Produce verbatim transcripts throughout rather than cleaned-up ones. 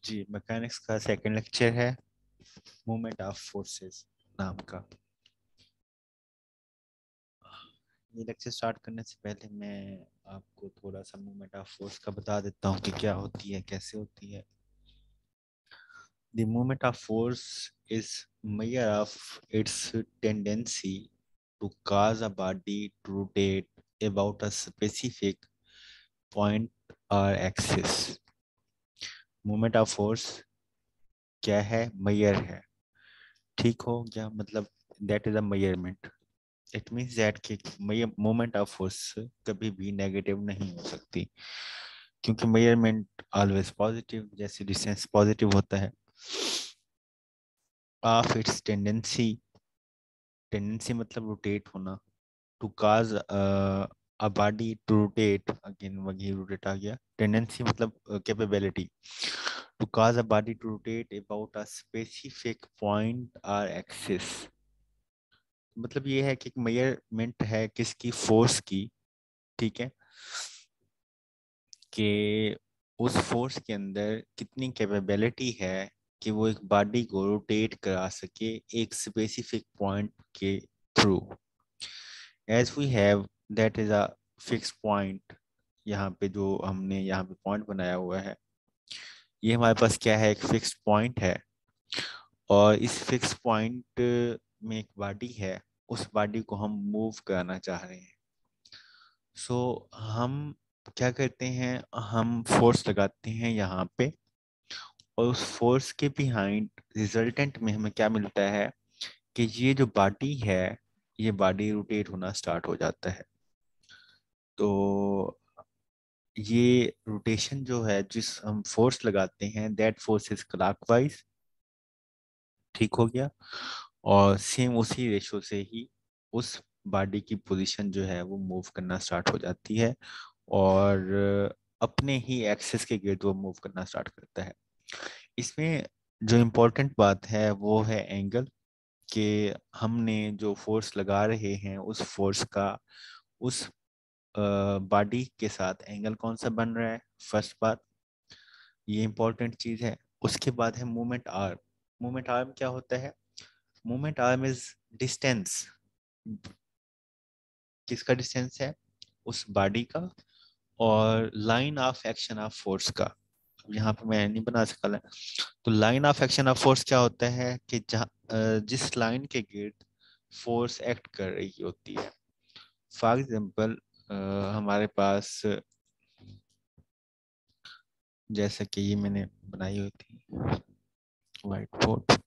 जी, mechanics का second lecture है movement of forces नाम का। ये लेक्चर स्टार्ट करने से पहले मैं आपको थोड़ा सा मूवमेंट ऑफ फोर्स का बता देता हूँ कि क्या होती है, कैसे होती है। The movement of force is measure of its tendency to cause a body to rotate about a specific point or axis। Movement of force क्या है? मेजर है। ठीक हो गया? मतलब that is a measurement. It means that कि moment of force कभी भी नेगेटिव नहीं हो सकती, क्योंकि मेजरमेंट ऑलवेज पॉजिटिव, जैसे डिस्टेंस पॉजिटिव होता है। ऑफ इट्स टेंडेंसी, टेंडेंसी मतलब रोटेट होना। To cause a body to rotate, again वही रोटेट आ गया। टेंडेंसी मतलब capability to cause a body to rotate about a specific point और एक्सिस। मतलब ये है कि एक मेजरमेंट है किसकी? फोर्स की। ठीक है, कि उस फोर्स के अंदर कितनी कैपेबिलिटी है कि वो एक बॉडी को रोटेट करा सके एक स्पेसिफिक पॉइंट के through. As we have that is a fix point. यहाँ पे जो हमने यहाँ पे पॉइंट बनाया हुआ है, ये हमारे पास क्या है? एक फिक्स पॉइंट है। और इस फिक्स पॉइंट में एक बॉडी है, उस बॉडी को हम मूव कराना चाह रहे हैं। सो so, हम क्या करते हैं? हम फोर्स लगाते हैं यहाँ पे, और उस फोर्स के बिहाइंड रिजल्टेंट में हमें क्या मिलता है कि ये जो बॉडी है, ये बॉडी रोटेट होना स्टार्ट हो जाता है। तो ये रोटेशन जो है, जिस हम फोर्स लगाते हैं, दैट फोर्स इज क्लॉकवाइज। ठीक हो गया? और सेम उसी रेशो से ही उस बॉडी की पोजीशन जो है वो मूव करना स्टार्ट हो जाती है, और अपने ही एक्सिस के गिर्द वो मूव करना स्टार्ट करता है। इसमें जो इम्पोर्टेंट बात है वो है एंगल, कि हमने जो फोर्स लगा रहे हैं उस फोर्स का उस बॉडी के साथ एंगल कौन सा बन रहा है। फर्स्ट बात, ये इम्पोर्टेंट चीज है। उसके बाद है मूवमेंट आर्म। मूवमेंट आर्म क्या होता है? Movement arm is distance. किसका डिस्टेंस है? उस बॉडी का और line of action of force का। अब यहाँ पे मैं नहीं बना सका ला- तो line of action of force क्या होता है कि जहाँ अ, जिस लाइन के गिर्द फोर्स एक्ट कर रही होती है। फॉर एग्जाम्पल, हमारे पास जैसा कि ये मैंने बनाई हुई थी व्हाइट बोर्ड।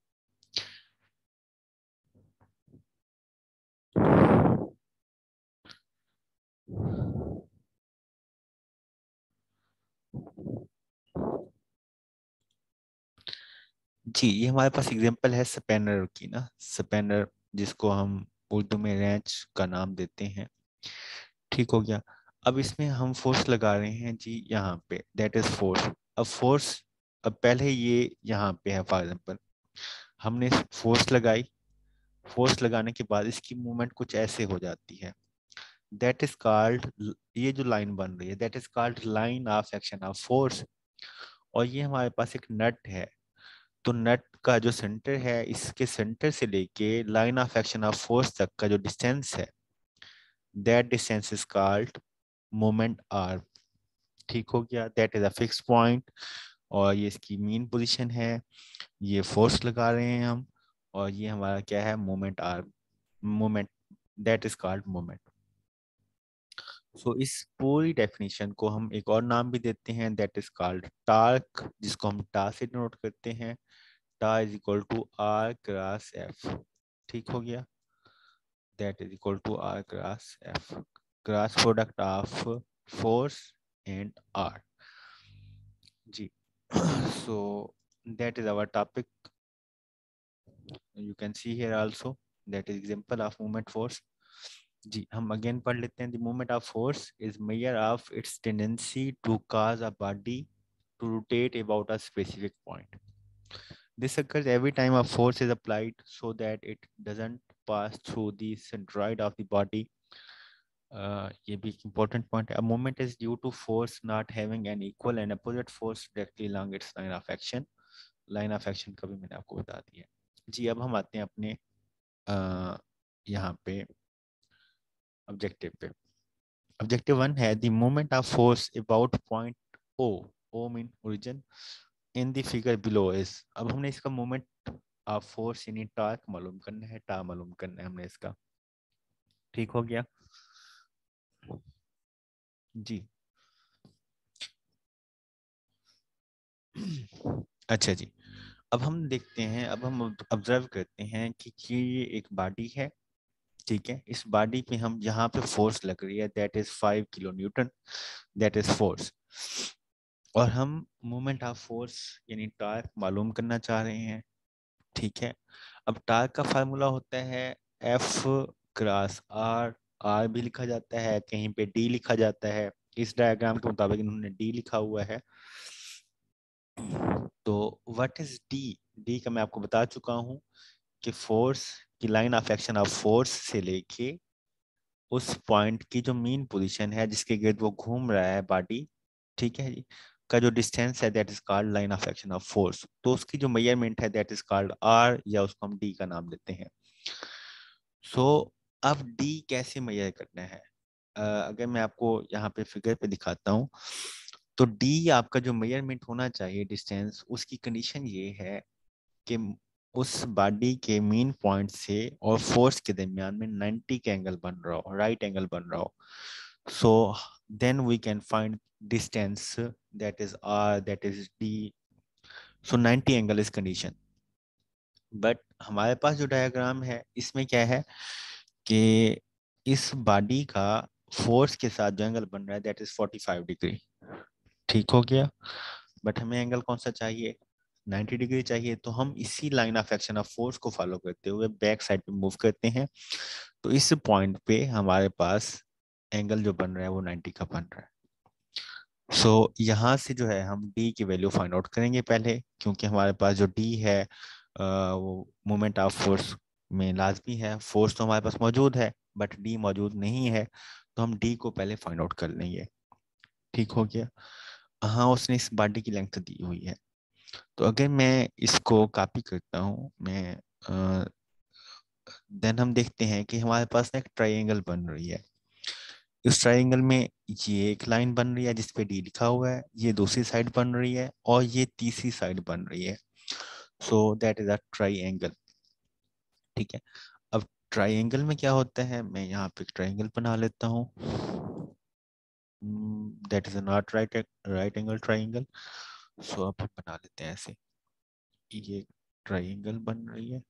जी, ये हमारे पास एग्जांपल है स्पैनर की ना। स्पैनर जिसको हम उर्दू में रेंच का नाम देते हैं। ठीक हो गया? अब इसमें हम फोर्स लगा रहे हैं जी यहाँ पे, दैट इज फोर्स। अब फोर्स, अब पहले ये यहाँ पे है फॉर एग्जाम्पल, हमने फोर्स लगाई। फोर्स लगाने के बाद इसकी मूवमेंट कुछ ऐसे हो जाती है। दैट इज कॉल्ड, ये जो लाइन बन रही है that is called line of action of force. और ये हमारे पास एक नट है। तो नट का जो सेंटर है, इसके सेंटर से लेके line of action of force तक का जो डिस्टेंस है, that distance is called moment arm. ठीक हो गया? That is a fix point, और ये इसकी मीन पोजीशन है। ये फोर्स लगा रहे हैं हम, और ये हमारा क्या है? Moment arm. Moment, that is called moment. So इस पूरी डेफिनेशन को हम एक और नाम भी देते हैं, दैट इज कॉल्ड टार्क, जिसको हम टा से डिनोट करते हैं। टा is equal to R cross F. ठीक हो गया? That is equal to R cross F, cross product of force and R. जी। So that is our topic. You can see here also, that is example of movement force. जी, हम again पढ़ लेते हैं। The movement of force is measure of its tendency to cause a body to rotate about a specific point. This occurs every time a force is applied so that it doesn't pass through the centroid of the body. uh, ये भी एक important point है. A moment is due to force not having an equal and opposite force directly along its line of action. Line of action का भी मैंने आपको बता दिया. जी अब हम आते हैं अपने uh, यहाँ पे ऑब्जेक्टिव पे. ऑब्जेक्टिव वन है the moment of force about point O. O mean origin in the figure below is. अब हमने इसका मोमेंट ऑफ फोर्स यानी टॉर्क मालूम करना है, टा मालूम करना है हमने इसका. ठीक हो गया जी. अच्छा जी. अब हम देखते हैं, अब हम ऑब्जर्व करते हैं कि ये एक बॉडी है. ठीक है, इस बॉडी पे हम यहाँ पे फोर्स लग रही है, that is five kilo newton, that is force. और हम मोमेंट ऑफ फोर्स यानी टॉर्क मालूम करना चाह रहे हैं. ठीक है, अब टॉर्क का फार्मूला होता है एफ क्रॉस आर. आर भी लिखा जाता है, कहीं पे डी लिखा जाता है. इस डायग्राम के मुताबिक इन्होंने डी लिखा हुआ है. तो व्हाट इज डी? डी का मैं आपको बता चुका हूं कि फोर्स की line of action of force से लेके उस पॉइंट की जो मीन पोजीशन है जिसके गिर्द वो घूम रहा है बॉडी, ठीक है जी, का जो डिस्टेंस है that is called line of action of force. तो उसकी जो मेजरमेंट है दैट इज कॉल्ड आर, या उसको हम डी का नाम देते हैं. सो so, अब डी कैसे मेजर करना है? अ, अगर मैं आपको यहाँ पे फिगर पे दिखाता हूँ, तो डी आपका जो मेजरमेंट होना चाहिए डिस्टेंस, उसकी कंडीशन ये है कि उस बॉडी के मेन पॉइंट से और फोर्स के दरमियान में नाइंटी का एंगल बन रहा हो, राइट एंगल बन रहा हो. So then we can find distance that is R, that is D. So ninety angle is condition. But हमारे पास जो डायग्राम है इसमें क्या है कि इस बॉडी का फोर्स के साथ जो एंगल बन रहा है that is forty five degree. ठीक हो गया. बट हमें एंगल कौन सा चाहिए? नाइंटी डिग्री चाहिए. तो हम इसी line of action of force को फॉलो करते हुए बैक साइड पे मूव करते हैं. तो इस पॉइंट पे हमारे पास एंगल जो बन रहा है वो नाइंटी का बन रहा है. सो so, यहाँ से जो है हम डी की वैल्यू फाइंड आउट करेंगे पहले, क्योंकि हमारे पास जो डी है आ, वो मोमेंट ऑफ फोर्स में लाजमी है. फोर्स तो हमारे पास मौजूद है बट डी मौजूद नहीं है, तो हम डी को पहले फाइंड आउट कर लेंगे. ठीक हो गया. हाँ, उसने इस बॉडी की लेंथ दी हुई है. तो अगर मैं इसको कॉपी करता हूँ मैं, देन हम देखते हैं कि हमारे पास ना एक ट्राइंगल बन रही है. इस ट्राइंगल में ये एक लाइन बन रही है जिसपे डी लिखा हुआ है, ये दूसरी साइड बन रही है, और ये तीसरी साइड बन रही है. So that is a triangle. ठीक है. अब ट्राइंगल में क्या होता है, मैं यहाँ पे ट्राइंगल बना लेता हूँ. That is not right right angle triangle. So अब हम बना लेते हैं ऐसे. ये ट्राइंगल बन रही है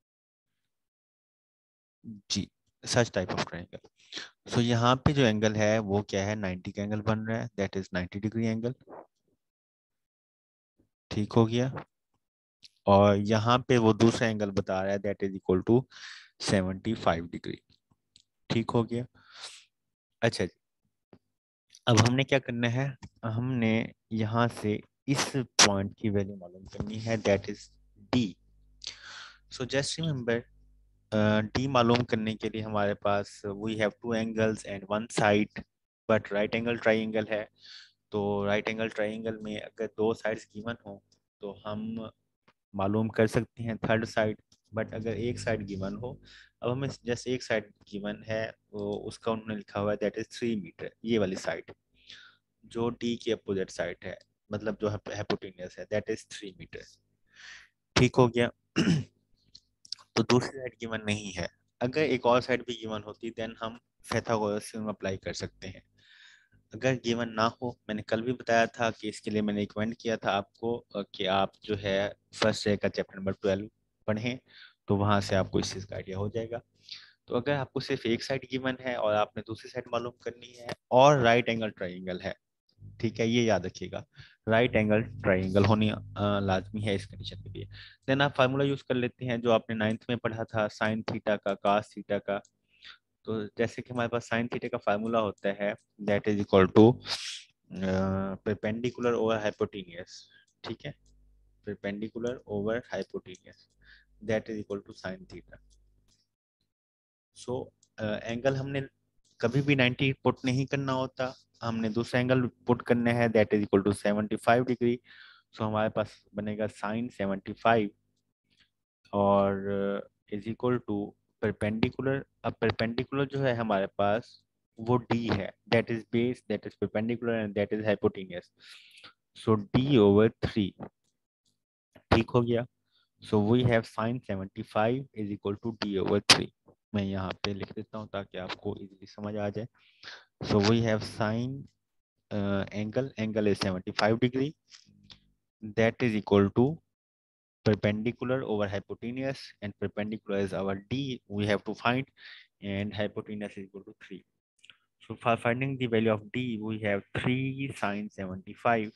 जी, such type of triangle. So यहाँ पे जो एंगल है वो क्या है, नाइंटी का एंगल बन रहा है, that is ninety degree angle. ठीक हो गया. और यहाँ पे वो दूसरा एंगल बता रहा है that is equal to seventy five degree. ठीक हो गया. अच्छा जी. अब हमने क्या करना है, हमने यहाँ से इस पॉइंट की वैल्यू मालूम करनी है, that is D. So just remember, D मालूम करने के लिए हमारे पास we have two angles and one side, but right angle triangle है. तो राइट एंगल ट्राइंगल में अगर दो साइड्स गिवन हो तो हम मालूम कर सकते हैं थर्ड साइड. बट अगर एक साइड गिवन हो, अब हमें जैसे एक साइड गिवन है वो उसका उन्होंने लिखा हुआ है दैट इज थ्री मीटर, ये वाली साइड जो डी की अपोजिट साइड है, मतलब जो हाइपोटेन्यूस है दैट इज थ्री मीटर. ठीक हो गया. तो दूसरी साइड गिवन नहीं है. अगर एक और साइड भी गिवन होती देन हम पाइथागोरस थ्योरम अप्लाई कर सकते हैं. अगर गिवन ना हो, मैंने कल भी बताया था कि इसके लिए मैंने रिकमेंड किया था आपको अ, कि आप जो है फर्स्ट ईयर का चैप्टर नंबर ट्वेल्व पढ़ें, तो वहां से आपको इस चीज़ का आइडिया हो जाएगा. तो अगर आपको सिर्फ एक साइड गिवन है और आपने दूसरी साइड मालूम करनी है और राइट एंगल ट्राइंगल है, ठीक है, ये याद रखिएगा, राइट एंगल ट्राइंगल होनी अ, लाजमी है इस कंडीशन के लिए. देन आप फार्मूला यूज कर लेते हैं जो आपने नाइन्थ में पढ़ा था, साइन थीटा का, कास थीटा का. तो जैसे कि हमारे पास साइन थीटा का फार्मूला होता है that is equal to perpendicular over hypotenuse. ठीक है, perpendicular over hypotenuse that is equal to sine theta. So angle हमने कभी भी नाइंटी पुट नहीं करना होता, हमने दूसरा एंगल पुट करना है, that is equal to seventy five degree. So हमारे पास बनेगा साइन सेवेंटी फाइव और इज इक्वल टू परपेंडिकुलर। अब परपेंडिकुलर जो है हमारे पास वो डी है, that is base, that is perpendicular and that is hypotenuse. So D over three, ठीक हो गया। So we have sine seventy five is equal to D over three. मैं यहाँ पे लिख देता हूँ ताकि आपको इजीली समझ आ जाए। So we have sine angle, angle is seventy five degree, that is equal to perpendicular over hypotenuse, and perpendicular is our d we have to find, and hypotenuse is equal to three. So for finding the value of d we have three sin seventy-five.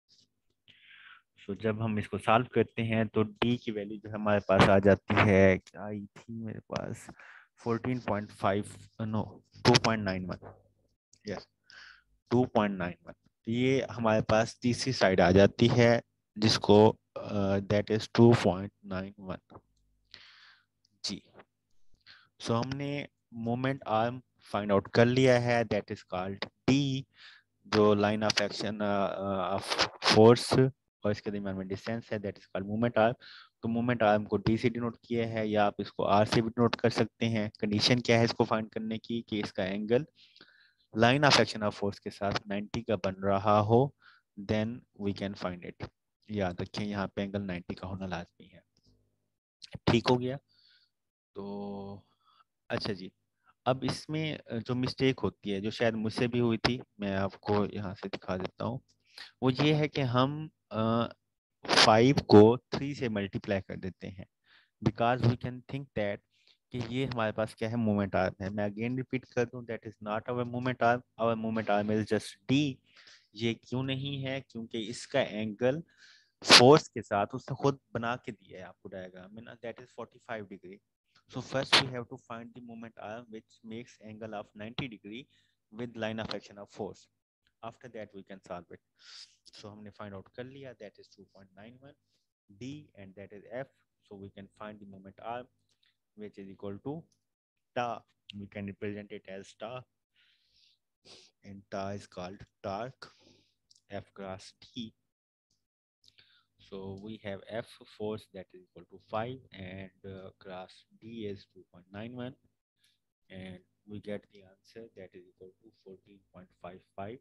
So जब हम इसको solve करते हैं तो d की value जो हमारे पास आ जाती है, क्या आई थी मेरे पास, fourteen point five, no two point nine one, yes two point nine one. ये हमारे पास तीसरी साइड आ जाती है जिसको that is two point nine one जी। सो so, हमने मोमेंट आर्म फाइंड आउट कर लिया है, दैट इज कॉल्ड डी, जो line of action of force और इसके दरमियान में डिस्टेंस है, that is called moment arm. तो मोमेंट आर्म को डी से डिनोट किया है, या आप इसको आर से भी डिनोट कर सकते हैं। कंडीशन क्या है इसको फाइंड करने की कि इसका angle line of action of force के साथ नाइंटी का बन रहा हो, then we can find it. याद रखें यहाँ पे एंगल नाइंटी का होना लाजमी है, ठीक हो गया। तो अच्छा जी, अब इसमें जो मिस्टेक होती है, जो शायद मुझसे भी हुई थी, मैं आपको यहाँ से दिखा देता हूँ, वो ये है कि हम फाइव को थ्री से मल्टीप्लाई कर देते हैं, because we can think that कि ये हमारे पास क्या है, मोमेंट आर्म है। मैं अगेन रिपीट कर दूं, that is not our moment arm, our moment arm is just D. ये क्यों नहीं है? क्योंकि इसका एंगल फोर्स के साथ उसने खुद बना के दिया है आपको डायग्राम में ना, that is forty five degree. So first we have to find the moment arm which makes angle of ninety degree with line of action of force. After that we can solve it. So हमने find out कर लिया, that is two point nine one D and that is F. So we can find the moment arm which is equal to tau. We can represent it as tau, and tau is called torque, F cross T. So we have F force that is equal to five, and uh, cross D is two point nine one, and we get the answer that is equal to fourteen point five five.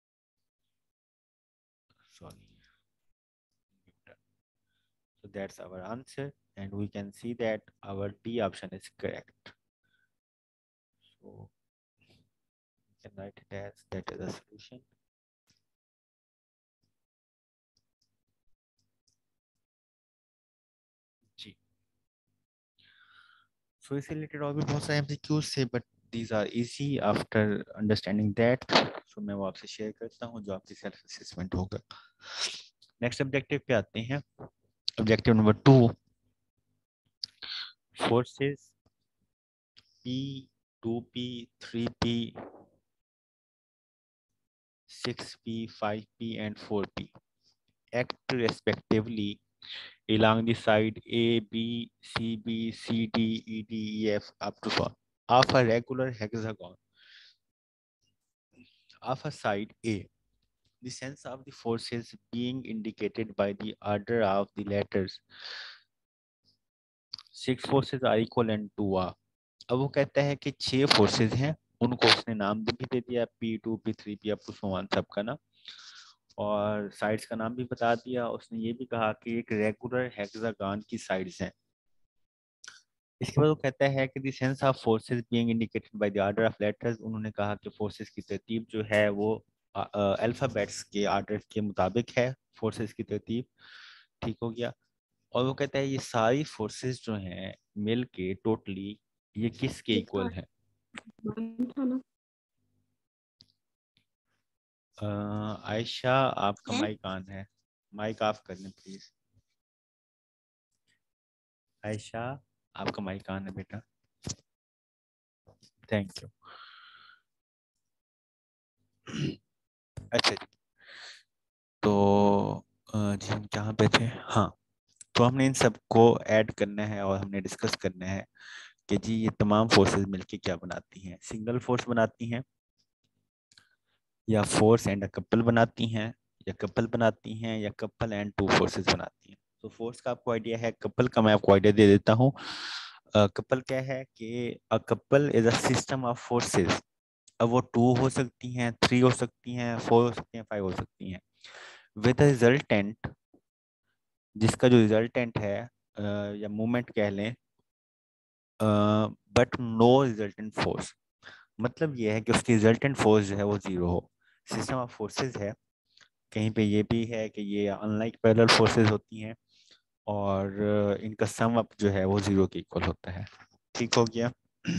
Sorry. So that's our answer, and we can see that our D option is correct. So we can write it as that is the solution. Ji, so इससे related और भी बहुत सारे MCQs से, but these are easy after understanding that. So मैं वो आपसे share करता हूँ जो आपकी सेल्फ असेसमेंट होगा। नेक्स्ट ऑब्जेक्टिव पे आते हैं, objective number two, forces P, two P, three P, six P, five P and four P act respectively along the side A, B, C, B, C, D, E, D, E, F up to four of a regular hexagon of a side A. The sense of the forces being indicated by the order of the letters. Six forces are equivalent to A. अब वो कहता है कि छह forces हैं, उनको उसने नाम भी दे दिया, P two, P three, P up to so on सबका ना, और साइड्स का नाम भी बता दिया। उसने ये भी कहा कि एक रेगुलर हेक्सागन की साइड्स हैं। इसके बाद वो कहता है कि the sense of forces being indicated by the order of letters. उन्होंने कहा कि फोर्सेस की तरतीब जो है वो अल्फाबेट्स के ऑर्डर के मुताबिक है, फोर्सेस की तरतीब, ठीक हो गया। और वो कहता है ये सारी फोर्सेस जो हैं मिल के टोटली ये किसके इक्वल है? आयशा आपका माइक ऑन है, माइक ऑफ कर लें प्लीज। आयशा आपका माइक ऑन है बेटा, थैंक यू। अच्छा जी, तो जी हम कहाँ पे थे? हाँ, तो हमने इन सबको ऐड करना है और हमने डिस्कस करना है कि जी ये तमाम फोर्सेस मिलके क्या बनाती हैं, सिंगल फोर्स बनाती हैं, या फोर्स एंड अ कपल बनाती हैं, या कपल बनाती हैं, या कपल एंड टू फोर्सेस बनाती हैं। तो फोर्स का आपको आइडिया है, कपल का मैं आपको आइडिया दे देता हूँ। कपल क्या है कि a couple is a system of forces. अब वो टू हो सकती हैं, थ्री हो सकती हैं, फोर हो सकती हैं, फाइव हो सकती हैं, विद रिजल्टेंट, जिसका जो रिजल्टेंट है अ, या मूवमेंट कह लें, बट नो रिजल्टेंट फोर्स। मतलब ये है कि उसकी रिजल्टेंट फोर्स जो है वो जीरो हो। सिस्टम ऑफ फोर्सेस है, कहीं पे ये भी है कि ये अनलाइक पैरेलल फोर्सेस होती हैं, और अ, इनका सम अप जो है वो जीरो के इक्वल होता है। ठीक हो गया।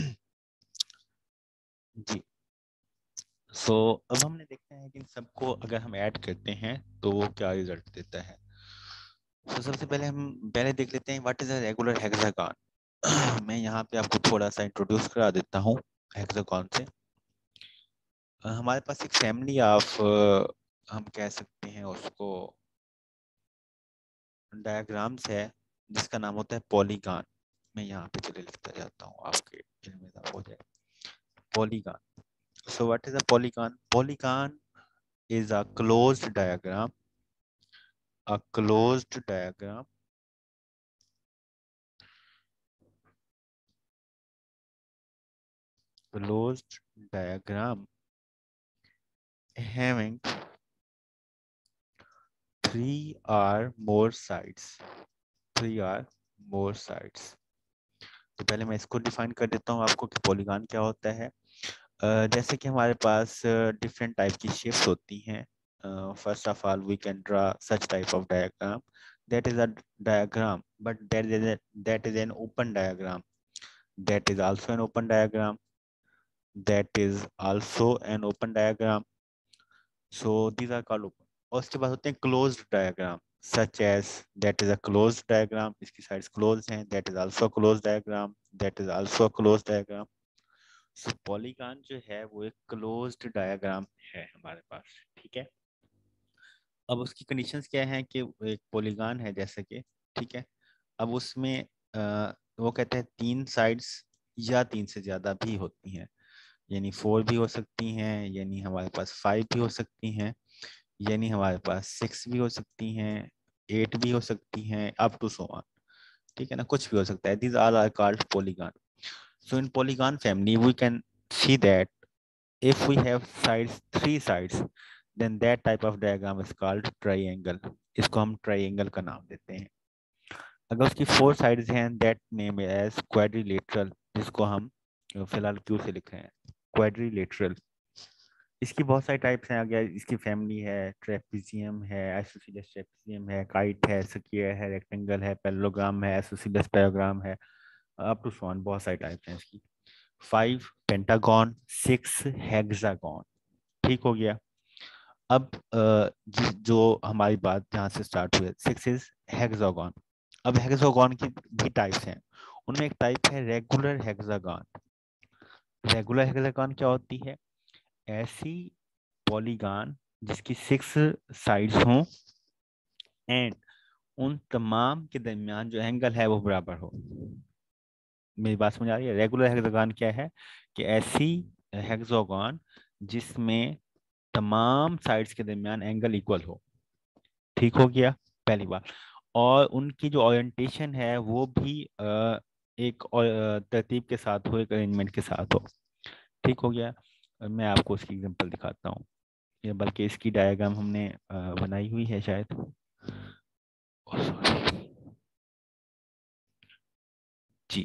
जी। सो so, अब हमने देखते हैं कि इन सबको अगर हम ऐड करते हैं तो वो क्या रिजल्ट देता है। तो so, सबसे पहले हम पहले देख लेते हैं what is a regular hexagon. मैं यहाँ पे आपको थोड़ा सा इंट्रोड्यूस करा देता हूँ हेक्सागन से। अ, हमारे पास एक फैमिली ऑफ, हम कह सकते हैं उसको, डायग्राम्स है जिसका नाम होता है पॉलीगॉन। मैं यहाँ पे चले लिखता जाता हूँ आपके इल्म में इजाफा हो जाए। Polygon. So what is a polygon? Polygon is a closed diagram, a closed diagram closed diagram having three or more sides, three or more sides। तो पहले मैं इसको डिफाइन कर देता हूँ आपको कि पॉलीगॉन क्या होता है। uh, जैसे कि हमारे पास डिफरेंट uh, टाइप की शेप्स होती हैं। First of all we can draw such type of diagram, that is a diagram, but that is a, that is an open diagram, that is also an open diagram, that is also an open diagram. So these are called open. और उसके बाद होते हैं closed diagram, such as that is a closed diagram, इसकी sides closed हैं, that is also a closed diagram, that is also a closed diagram. So polygon जो है वो एक closed diagram है हमारे पास, ठीक है। अब उसकी कंडीशंस क्या हैं कि एक पॉलीगॉन है जैसे कि, ठीक है। अब उसमें आ, वो कहते हैं तीन साइड्स या तीन से ज्यादा भी होती हैं, यानी फोर भी हो सकती हैं, यानी हमारे पास फाइव भी हो सकती हैं, यानी हमारे पास सिक्स भी हो सकती हैं, एट भी हो सकती हैं, अप टू सो ऑन, ठीक है ना, कुछ भी हो सकता है। These are are called polygon. So in polygon family we can see that if we have sides, three sides, then that type of diagram is called triangle। इसको हम ट्राइंगल का नाम देते हैं। अगर उसकी फोर साइड्स हैं, that name is quadrilateral, जिसको हम फिलहाल क्यू से लिख रहे हैं, क्वाड्रिलेटरल। इसकी बहुत सारी टाइप्स हैं। अगर इसकी फैमिली है, ट्रेपेजियम है, आइसोसेलेस ट्रेपेजियम है, काइट है, स्क्वायर है, रेक्टेंगल है, पैरेललोग्राम है, आइसोसेलेस पैराग्राम है, अप टू सो ऑन, बहुत सारी टाइप्स हैं इसकी। फाइव पेंटागन, सिक्स हेक्सागन, ठीक हो गया। अब अ, जो हमारी बात जहाँ से स्टार्ट हुई, सिक्स इज हेक्सागन। अब हेक्सागन की भी टाइप्स हैं, उनमें एक टाइप है रेगुलर हेक्सागन। रेगुलर हेक्सागन क्या होती है? ऐसी पॉलीगॉन जिसकी सिक्स साइड्स हों एंड उन तमाम के दरमियान जो एंगल है वो बराबर हो। मेरी बात समझ आ रही है? रेगुलर हेक्सागन क्या है कि ऐसी हेक्सागन जिसमें तमाम साइड्स के दरमियान एंगल इक्वल हो, ठीक हो गया, पहली बात। और उनकी जो ओरिएंटेशन है वो भी अ, एक अ, तरतीब के साथ हो, एक अरेंजमेंट के साथ हो, ठीक हो गया। मैं आपको उसकी एग्जांपल दिखाता हूँ, या बल्कि इसकी डायग्राम हमने अ, बनाई हुई है शायद। Oh, sorry. Ji.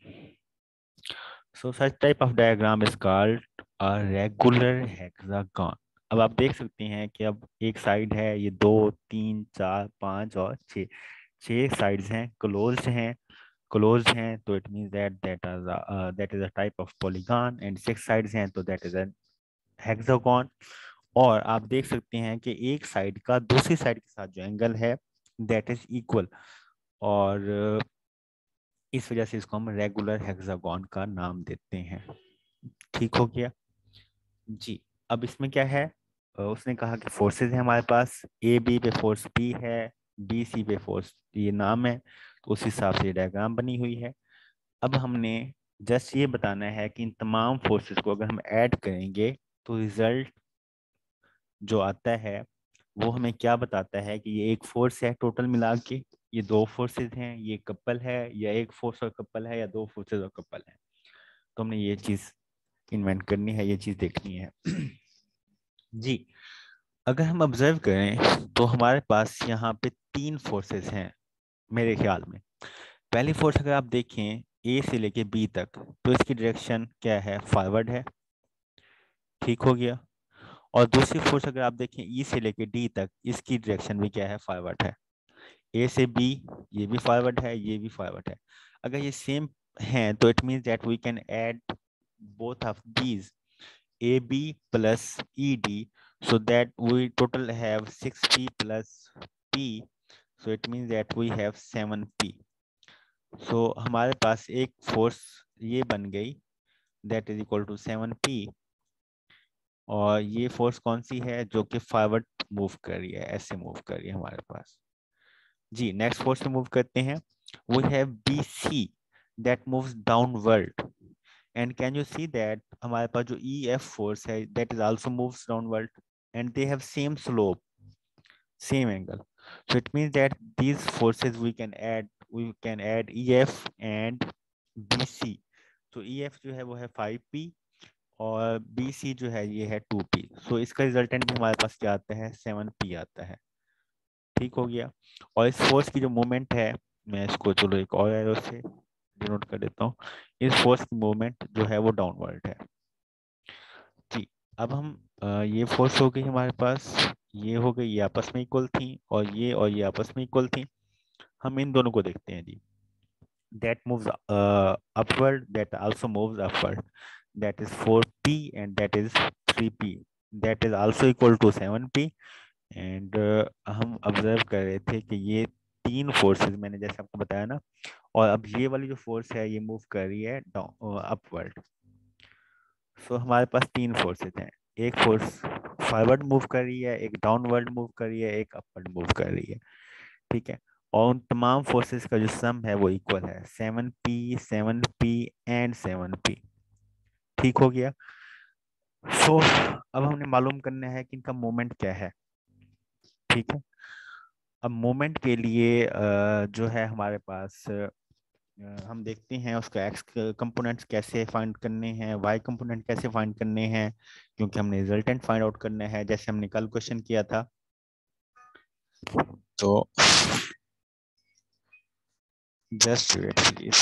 So such type of diagram is called a regular hexagon। अब आप देख सकते हैं कि अब एक साइड है, ये दो, तीन, चार, पाँच और छः, छः साइड्स हैं, क्लोज्ड हैं। क्लोज्ड हैं तो it means that that is that is a type of polygon, and six sides हैं तो दैट इज अ हेक्सागन। और आप देख सकते हैं कि एक साइड का दूसरी साइड के साथ जो एंगल है दैट इज इक्वल, और uh, इस वजह से इसको हम रेगुलर हेक्सागन का नाम देते हैं, ठीक हो गया जी। अब इसमें क्या है, अ, उसने कहा कि फोर्सेस है हमारे पास, ए बी पे फोर्स बी है, बी सी पे फोर्स, ये नाम है, तो उस हिसाब से डायग्राम बनी हुई है। अब हमने जस्ट ये बताना है कि इन तमाम फोर्सेस को अगर हम ऐड करेंगे तो रिजल्ट जो आता है वो हमें क्या बताता है कि ये एक फोर्स है टोटल मिला के, ये दो फोर्सेस हैं, ये कपल है, या एक फोर्स और कपल है, या दो फोर्सेस और कपल है। तो हमने ये चीज इन्वेंट करनी है, ये चीज देखनी है। जी, अगर हम ऑब्जर्व करें तो हमारे पास यहाँ पे तीन फोर्सेस हैं मेरे ख्याल में। पहली फोर्स अगर आप देखें ए से लेके बी तक, तो इसकी डायरेक्शन क्या है, फॉरवर्ड है। ठीक हो गया। और दूसरी फोर्स अगर आप देखें ई से लेके डी तक, इसकी डायरेक्शन भी क्या है, फॉरवर्ड है। ए से बी, ये भी फॉरवर्ड है, ये भी फॉरवर्ड है। अगर ये सेम है तो it means that we can add both of these A B plus E D, so that we total have six P plus P, so it means that we have seven P. So हमारे पास एक force ये बन गई, that is equal to seven P, और ये force कौन सी है, जो कि फॉरवर्ड मूव कर रही है, ऐसे मूव कर रही है हमारे पास। जी, नेक्स्ट फोर्स पे मूव करते हैं। We have B C that moves downward, and can you see that हमारे पास जो ई एफ फोर्स है that is also moves downward, and they have same slope, same angle. So it means that these forces we can add, we can add E F and B C. तो E F जो है वो है five P, और B C जो है ये है टू P. So इसका रिजल्टेंट भी हमारे पास क्या आता है, सेवन P आता है। ठीक हो गया। और इस फोर्स की जो मूवमेंट है, मैं इसको चलो एक और एरो से डिनोट कर देता हूँ। इस फोर्स की मूवमेंट जो है वो डाउनवर्ड है। जी, अब हम अ, ये फोर्स हो गई हमारे पास, ये हो गई, ये आपस में इक्वल थी, और ये और ये आपस में इक्वल थी। हम इन दोनों को देखते हैं जी। That moves upward, that also moves upward, that is four P and that is three P, that is also equal to seven P. And हम ऑब्जर्व कर रहे थे कि ये तीन फोर्सेस मैंने जैसे आपको बताया ना, और अब ये वाली जो फोर्स है ये मूव कर रही है अपवर्ड। सो हमारे पास तीन फोर्सेस हैं, एक फोर्स फॉरवर्ड मूव कर रही है, एक डाउनवर्ड मूव कर रही है, एक अपवर्ड मूव कर रही है। ठीक है। और उन तमाम फोर्सेस का जो सम है वो इक्वल है, seven P, seven P and seven P. ठीक हो गया। सो अब हमने मालूम करना है कि इनका मोमेंट क्या है। ठीक है। अब मोमेंट के लिए अ, जो है हमारे पास, अ, हम देखते हैं उसका एक्स कंपोनेंट्स कैसे फाइंड करने हैं, वाई कंपोनेंट कैसे फाइंड करने हैं, क्योंकि हमने रिजल्टेंट फाइंड आउट करना है जैसे हमने कल क्वेश्चन किया था। तो जस्ट वेट प्लीज।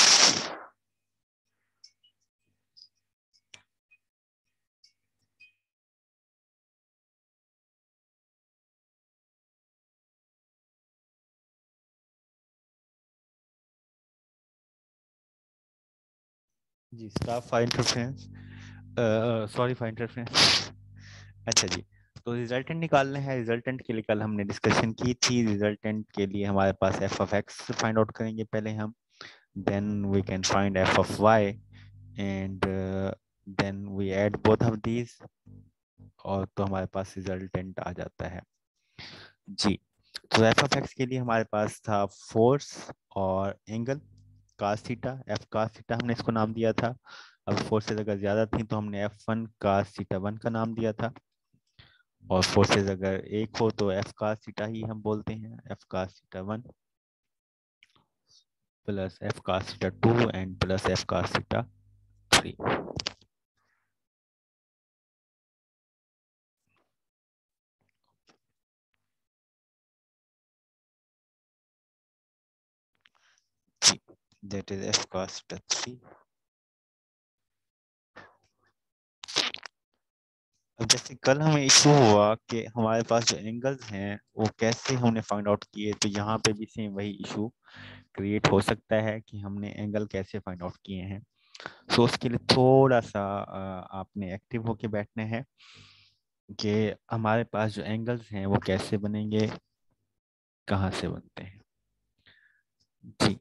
जी, staff for interference, sorry for interference. अच्छा जी, तो रिजल्टेंट निकालने हैं। रिजल्टेंट के लिए कल हमने डिस्कशन की थी। रिजल्टेंट के लिए हमारे पास F of X find out करेंगे पहले हम, then we can find F of Y, and then we add both of these, और तो हमारे पास रिजल्टेंट आ जाता है। जी, तो एफ ऑफ एक्स के लिए हमारे पास था फोर्स और angle cos theta, F cos theta हमने इसको नाम दिया था। अब फोर्सेज अगर ज्यादा थी तो हमने F one cos theta one का नाम दिया था, और फोर्सेज अगर एक हो तो एफ कास थीटा ही हम बोलते हैं, F cos theta one plus F cos theta two and plus F cos theta three. जी, that is F cos theta three. अब जैसे कल हमें इशू हुआ कि हमारे पास जो एंगल्स हैं वो कैसे हमने फाइंड आउट किए, तो यहाँ पे भी सेम वही इशू क्रिएट हो सकता है कि हमने एंगल कैसे फाइंड आउट किए हैं। सो उसके लिए थोड़ा सा अ, आपने एक्टिव होके बैठना है कि हमारे पास जो एंगल्स हैं वो कैसे बनेंगे, कहाँ से बनते हैं। जी,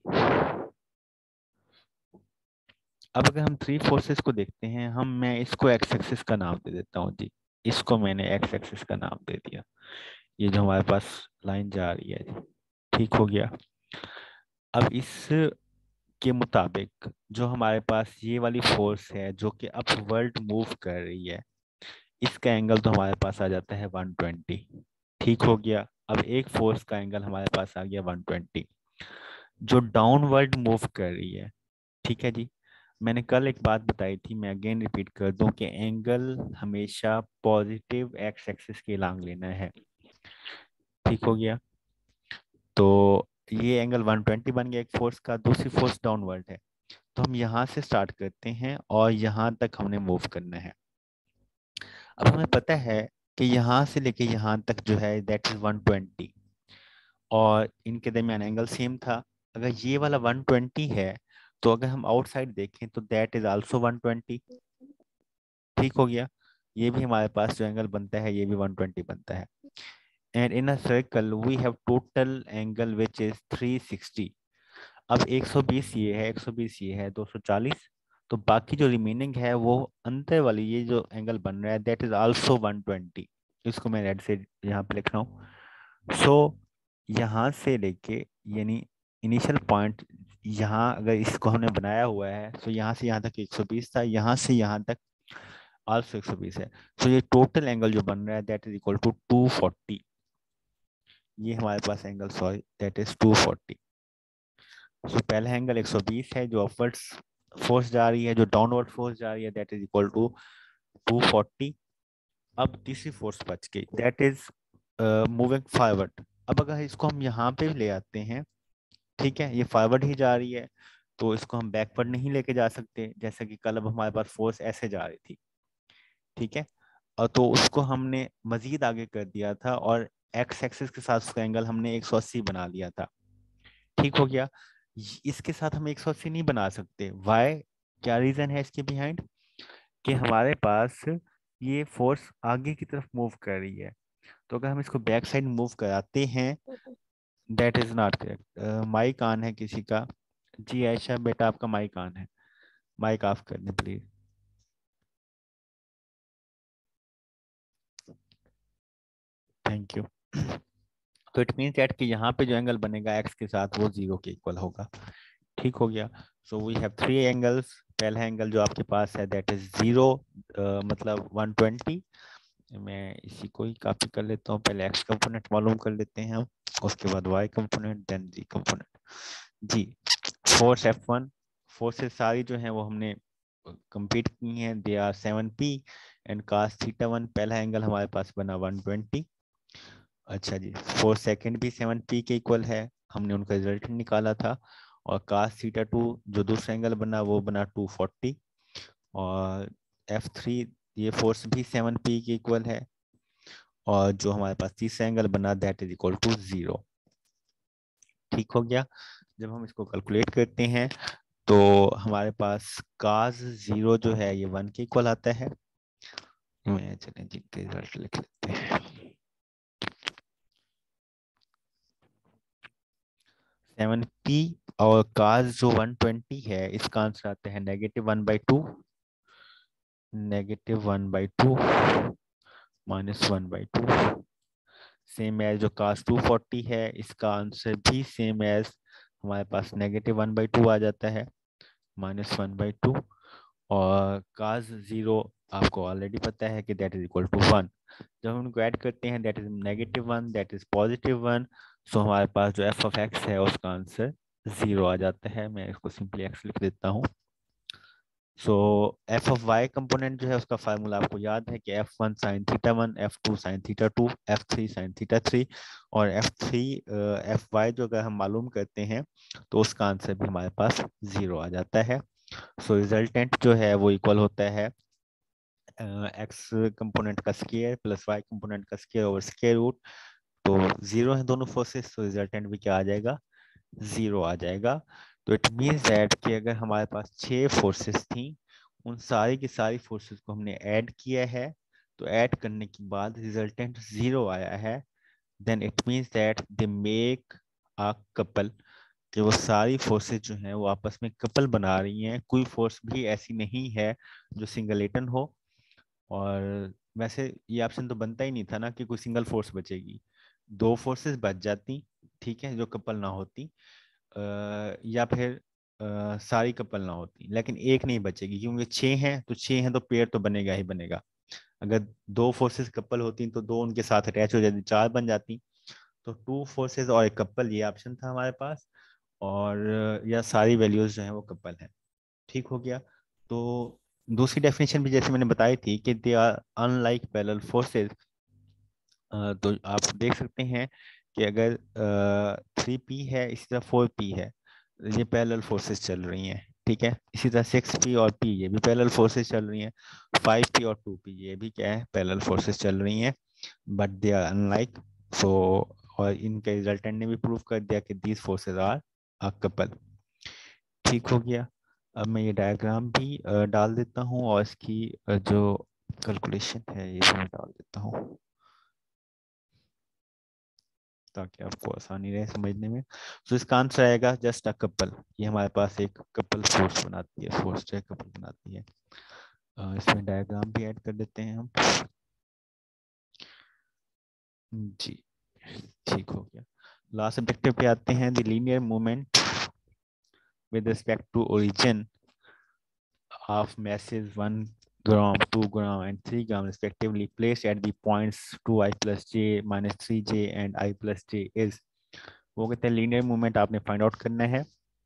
अब अगर हम थ्री फोर्सेस को देखते हैं, हम मैं इसको एक्स एक्सिस का नाम दे देता हूँ जी। इसको मैंने एक्स एक्सिस का नाम दे दिया, ये जो हमारे पास लाइन जा रही है जी। ठीक हो गया। अब इस के मुताबिक जो हमारे पास ये वाली फोर्स है जो कि अपवर्ड मूव कर रही है, इसका एंगल तो हमारे पास आ जाता है वन ट्वेंटी। ठीक हो गया। अब एक फोर्स का एंगल हमारे पास आ गया वन ट्वेंटी जो डाउनवर्ड मूव कर रही है। ठीक है जी। मैंने कल एक बात बताई थी, मैं अगेन रिपीट कर दूं कि एंगल हमेशा पॉजिटिव एक्स एक्सिस के लॉन्ग लेना है। ठीक हो गया। तो ये एंगल वन ट्वेंटी बन गया एक फोर्स का, दूसरी फोर्स डाउनवर्ड है। तो हम यहाँ से स्टार्ट करते हैं और यहाँ तक हमने मूव करना है। अब हमें पता है कि यहाँ से लेके यहाँ तक जो है दैट इज वन ट्वेंटी और इनके दरमियान एंगल सेम था। अगर ये वाला वन ट्वेंटी है तो अगर हम आउटसाइड देखें तो that is also one twenty. ठीक हो गया। ये भी हमारे पास जो एंगल बनता है ये भी वन ट्वेंटी बनता है। And in a circle we have total angle which is three sixty. अब एक सौ बीस ये है, एक सौ बीस ये है, दो सौ चालीस। तो बाकी जो रिमेनिंग है वो अंतर वाली ये जो एंगल बन रहा है that is also one twenty. इसको मैं रेड से यहाँ पे लिख रहा हूँ। सो यहाँ से लेके यानी इनिशियल पॉइंट यहाँ अगर इसको हमने बनाया हुआ है तो यहाँ से यहाँ तक एक सौ बीस था, यहाँ से यहाँ तक आल्सो एक सौ बीस है। सो ये टोटल एंगल जो बन रहा है that is equal to two forty. ये हमारे पास angle sorry that is two forty. So पहला एंगल एक सौ बीस है जो अपवर्ड्स फोर्स जा रही है, जो डाउनवर्ड फोर्स जा रही है that is equal to two forty. अब तीसरी फोर्स बच गई दैट इज मूविंग फॉरवर्ड। अब अगर इसको हम यहाँ पे ले आते हैं, ठीक है, ये फॉरवर्ड ही जा रही है तो इसको हम बैकवर्ड नहीं लेके जा सकते, जैसा कि कल अब हमारे पास फोर्स ऐसे जा रही थी। ठीक है। और तो उसको हमने मजीद आगे कर दिया था और एक्स एक्सिस के साथ उसका एंगल हमने एक सौ अस्सी बना लिया था। ठीक हो गया। इसके साथ हम एक सौ अस्सी नहीं बना सकते। वाई? क्या रीजन है इसके बिहाइंड? कि हमारे पास ये फोर्स आगे की तरफ मूव कर रही है, तो अगर हम इसको बैक साइड मूव कराते हैं that is not correct. Mike on है किसी का? जी आयशा बेटा आपका माइक ऑन है, माइक ऑफ कर दें प्लीज। Thank you. तो इट मीन दैट कि यहाँ पे जो एंगल बनेगा एक्स के साथ वो जीरो के इक्वल होगा। ठीक हो गया। So we have three angles. पहला एंगल जो आपके पास है दैट इज जीरो, मतलब वन ट्वेंटी। मैं इसी को ही कॉपी कर लेता हूँ। पहले एक्स कंपोनेंट मालूम कर लेते हैं हम, उसके बाद Y component, then Z component. जी, फोर्स एफ वन। फोर्सेस सारी जो हैं वो हमने कंप्लीट की हैं। They are seven P and cos theta one. पहला एंगल हमारे पास बना वन ट्वेंटी। अच्छा जी, फोर सेकंड भी सेवन पी के इक्वल है, हमने उनका रिजल्ट निकाला था। और कास थीटा टू जो दूसरा एंगल बना वो बना टू फोर्टी। और एफ थ्री ये फोर्स भी सेवन पी के इक्वल है। और जो हमारे पास तीसरा एंगल बना that is equal to zero. ठीक हो गया। जब हम इसको कैलकुलेट करते हैं तो हमारे पास कास जीरो जो है ये वन के इक्वल आता है। मैं चलें जी रिजल्ट लिख लेते हैं। सेवन पी और कास जो वन ट्वेंटी है इसका आंसर आता है negative one by two. Negative one by two minus one by two, same as जो कास टू फोर्टी है इसका आंसर भी सेम एज हमारे पास नेगेटिव वन बाई टू आ जाता है, माइनस वन बाई टू। और कास जीरो आपको ऑलरेडी पता है कि that is equal to one. जब हम उनको ऐड करते हैं that is negative one, that is positive one. So हमारे पास जो एफ ऑफ एक्स है उसका आंसर जीरो आ जाता है। मैं इसको सिंपली एक्स लिख देता हूँ। So F of Y component जो है उसका फार्मूला आपको याद है कि F one sine theta one, F two sine theta two, F three sine theta three. और एफ थ्री एफ वाई जो अगर हम मालूम करते हैं तो उसका आंसर भी हमारे पास जीरो आ जाता है। सो रिजल्टेंट जो है वो इक्वल होता है एक्स कंपोनेंट का स्केयर प्लस वाई कंपोनेंट का स्केयर ओवर स्केयर रूट। तो जीरो है दोनों फोर्सेस, तो रिजल्टेंट भी क्या आ जाएगा? जीरो आ जाएगा। तो इट मीन्स दैट कि अगर हमारे पास छह फोर्सेस थी, उन सारी की सारी फोर्सेस को हमने ऐड किया है, तो ऐड करने के बाद रिजल्टेंट जीरो आया है, then it means that they make a couple. कि वो सारी फोर्सेस जो हैं वो आपस में कपल बना रही हैं। कोई फोर्स भी ऐसी नहीं है जो सिंगलेटन हो। और वैसे ये ऑप्शन तो बनता ही नहीं था ना कि कोई सिंगल फोर्स बचेगी, दो फोर्सेस बच जाती, ठीक है, जो कपल ना होती। अ, या फिर आ, सारी कपल ना होती, लेकिन एक नहीं बचेगी, क्योंकि छह हैं तो छह हैं तो पेयर तो बनेगा ही बनेगा। अगर दो फोर्सेस कपल होती तो दो उनके साथ अटैच हो जाती, चार बन जाती। तो टू फोर्सेस और एक कपल, ये ऑप्शन था हमारे पास। और या सारी वैल्यूज जो है वो कपल है। ठीक हो गया। तो दूसरी डेफिनेशन भी जैसे मैंने बताई थी कि they are unlike parallel forces. तो आप देख सकते हैं कि अगर थ्री पी है, इसी तरह फोर पी है, ये पैरेलल फोर्सेस चल रही हैं। ठीक है, इसी तरह सिक्स पी और पी ये भी पैरेलल फोर्सेस चल रही हैं। फाइव पी और टू पी ये भी क्या है, पैरेलल फोर्सेस चल रही हैं। But they are unlike. So और इनके रिजल्टेंट ने भी प्रूव कर दिया कि these forces are a couple. ठीक हो गया। अब मैं ये डायग्राम भी अ, डाल देता हूँ, और इसकी अ, जो कैलकुलेशन है ये भी मैं डाल देता हूँ, ताकि आपको आसानी रहे समझने में। तो इसका आंसर आएगा जस्ट अ कपल। ये हमारे पास एक कपल फोर्स बनाती है, फोर्स जो है कपल बनाती है। अ, इसमें डायग्राम भी ऐड कर देते हैं हम। जी, ठीक हो गया। लास्ट ऑब्जेक्टिव पे आते हैं, the linear movement with respect to origin of masses one gram, two gram and three gram respectively placed at the points two i plus j minus three J and i plus j is। वो कहते हैं linear movement आपने find out करना है,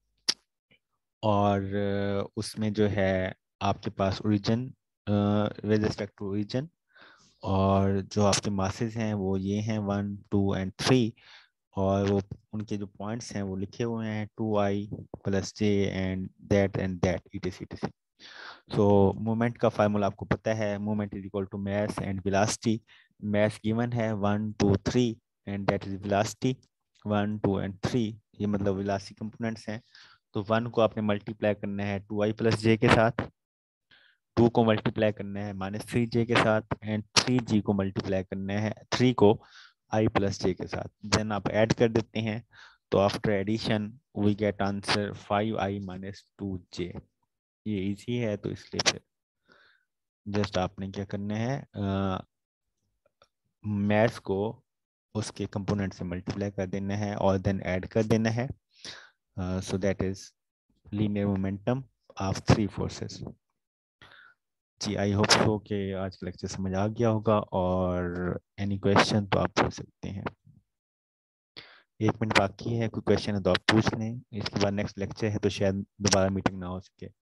और अ, उसमें जो है आपके पास origin with respect to origin, और जो आपके मासेस हैं वो ये हैं वन टू एंड थ्री, और वो उनके जो पॉइंट्स हैं वो लिखे हुए हैं two i plus j and that and that E T C. So moment का फार्मूला आपको पता है, moment is equal to mass and velocity. Mass given है one two three and that is velocity. One two and three ये मतलब velocity components हैं। तो one को आपने मल्टीप्लाई करना है टू आई प्लस जे के साथ, टू को मल्टीप्लाई करना है माइनस थ्री जे के साथ, एंड थ्री जी को मल्टीप्लाई करना है थ्री को आई प्लस जे के साथ। देन आप ऐड कर देते हैं, तो after addition we get answer five i minus two j. ये इजी है, तो इसलिए फिर जस्ट आपने क्या करना है, मैथ्स को उसके कंपोनेंट से मल्टीप्लाई कर देना है और देन ऐड कर देना है। So that is linear momentum of three forces. जी, आई होप सो कि आज का लेक्चर समझ आ गया होगा, और एनी क्वेश्चन तो आप पूछ सकते हैं। एक मिनट बाकी है, कोई क्वेश्चन है तो आप पूछ लें, इसके बाद नेक्स्ट लेक्चर है तो शायद दोबारा मीटिंग ना हो सके।